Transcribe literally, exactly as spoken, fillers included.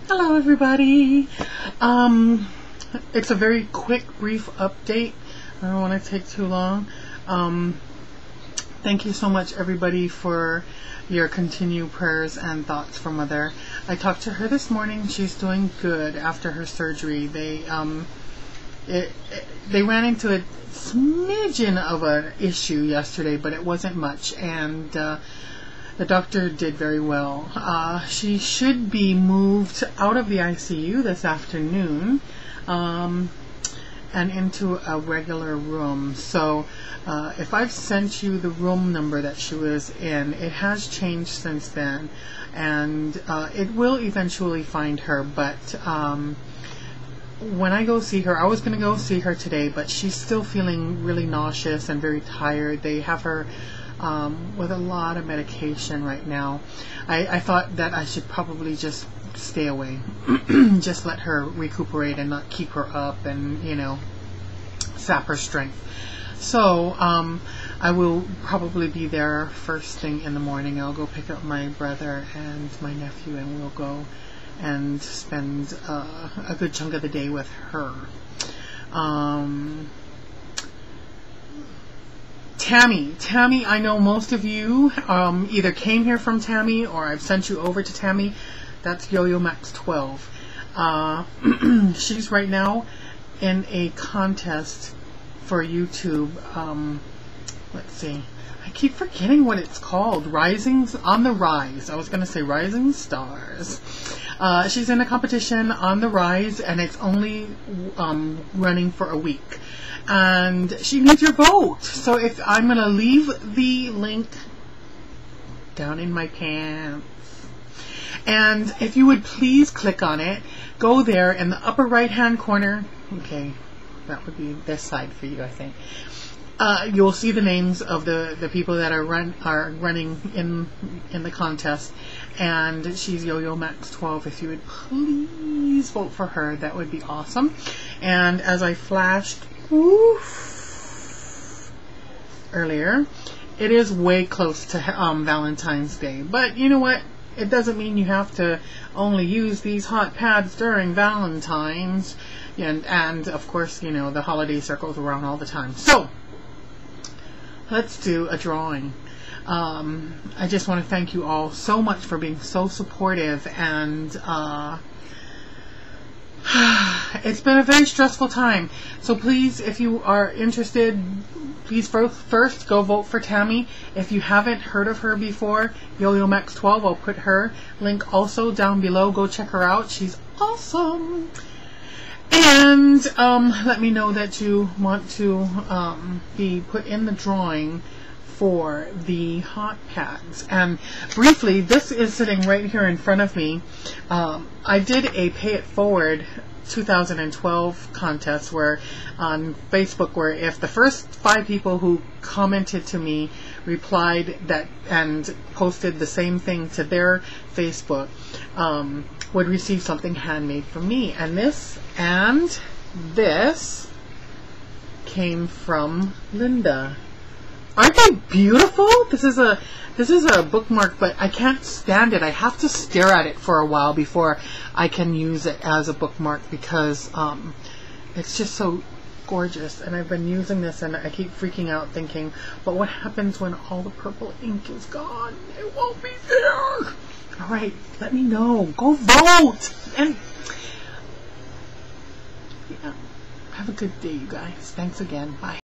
Hello everybody. Um, it's a very quick, brief update. I don't want to take too long. Um, thank you so much everybody for your continued prayers and thoughts for Mother. I talked to her this morning. She's doing good after her surgery. They um, it, it, they ran into a smidgen of an issue yesterday, but it wasn't much, and uh, the doctor did very well. Uh, she should be moved out of the I C U this afternoon um, and into a regular room. So uh, if I've sent you the room number that she was in, it has changed since then, and uh, it will eventually find her. But um, when I go see her, I was going to go see her today, but she's still feeling really nauseous and very tired. They have her Um, with a lot of medication right now. I, I thought that I should probably just stay away. Just let her recuperate and not keep her up and, you know, sap her strength. So um, I will probably be there first thing in the morning. I'll go pick up my brother and my nephew, and we'll go and spend uh, a good chunk of the day with her. Um, Tammy, Tammy, I know most of you um, either came here from Tammy or I've sent you over to Tammy. That's Yo-Yo Max twelve. Uh, she's right now in a contest for YouTube. Um, let's see. I keep forgetting what it's called. Rising on the Rise. I was going to say Rising Stars. Uh, she's in a competition on the Rise, and it's only um, running for a week. And she needs your vote. So if I'm going to leave the link down in my pants. And if you would please click on it, go there in the upper right hand corner. Okay, that would be this side for you, I think. Uh, you'll see the names of the, the people that are run are running in in the contest. And she's Yo-Yo Max twelve. If you would please vote for her, that would be awesome. And as I flashed Oof. earlier, it is way close to um, Valentine's Day, but you know what, it doesn't mean you have to only use these hot pads during Valentine's, and, and of course, you know, the holiday circles around all the time. So let's do a drawing. um, I just want to thank you all so much for being so supportive, and uh, it's been a very stressful time. So please, if you are interested, please first, first go vote for Tammy. If you haven't heard of her before, Yo-Yo Max twelve, I'll put her link also down below. Go check her out. She's awesome. And um, let me know that you want to um, be put in the drawing for the hot pads. And briefly, this is sitting right here in front of me. Um, I did a Pay It Forward two thousand twelve contest where on Facebook, where if the first five people who commented to me replied that and posted the same thing to their Facebook, um, would receive something handmade from me. And this and this came from Linda. Aren't they beautiful? This is a this is a bookmark, but I can't stand it. I have to stare at it for a while before I can use it as a bookmark, because um, it's just so gorgeous. And I've been using this, and I keep freaking out thinking, but what happens when all the purple ink is gone? It won't be there. All right, let me know. Go vote. And yeah, have a good day, you guys. Thanks again. Bye.